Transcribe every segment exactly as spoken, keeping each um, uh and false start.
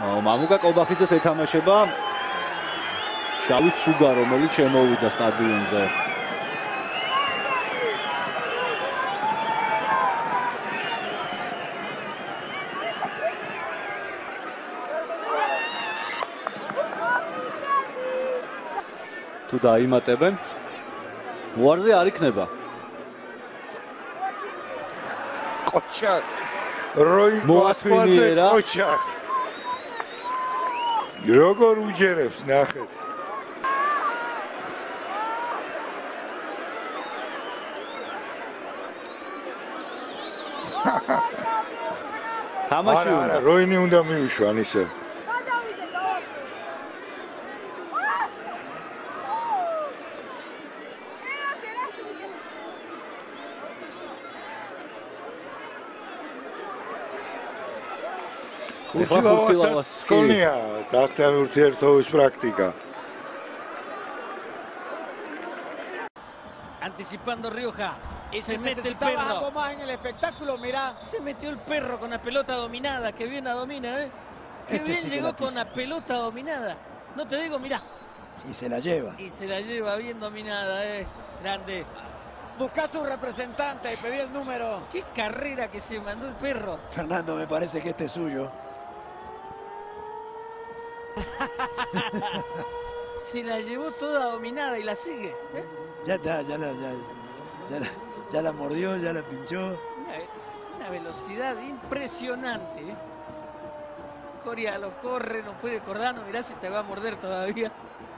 მამუკა კობახიძეს ეთამაშება შავი ცუგა, რომელიც შემოვიდა სტადიონზე. თუ დაიმატებენ, უარზე არ იქნება. კოჩაკ, როი მოასვენიერა. კოჩაკ. როგორ უჯერებს, ნახეთ. თამაში უნდა. როინი უნდა მიუშვან ისე. Kuchilava's სკოლია, ძაღლთან ურთიერთობის პრაქტიკა. Anticipando Rioja. Y se mete el perro. Algo más en el espectáculo, mira. Se metió el perro con la pelota dominada. Que bien la domina, ¿eh? Qué Este bien sí que llegó la con pisa. la pelota dominada. No te digo, mirá. Y se la lleva. Y se la lleva bien dominada, ¿eh? Grande. Busca a su representante y pedí el número. Qué carrera que se mandó el perro. Fernando, me parece que este es suyo. Se la llevó toda dominada y la sigue, ¿eh? Ya está, ya la, ya, ya la, ya la mordió, ya la pinchó. Una, una velocidad impresionante, ¿eh? Coria lo corre, no puede Cordano, mirá si te va a morder todavía.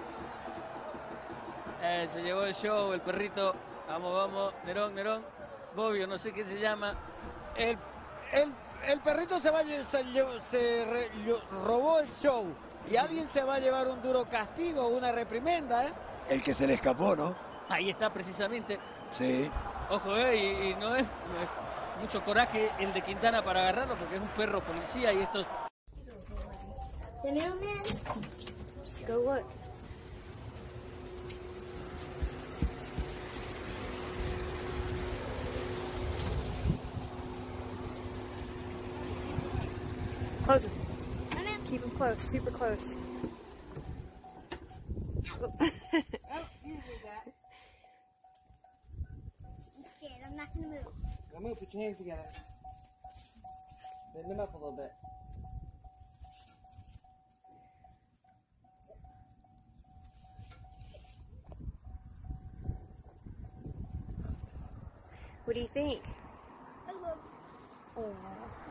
Eh, se llevó el show, el perrito. Vamos, vamos, Nerón, Nerón. Bobbio, no sé qué se llama. El, el, el perrito se, va, a lle- se, lle- se re- lo- robó el show. Y alguien se va a llevar un duro castigo, una reprimenda, ¿eh? El que se le escapó, ¿no? Ahí está precisamente. Sí. Ojo, eh, y, y no es, no es mucho coraje el de Quintana para agarrarlo porque es un perro policía y estos... The mailman? Go look. Close him. Keep him close, super close. I'm scared. I'm not gonna move. Now move, put your hands together. Bend them up a little bit. What do you think? I love. Oh.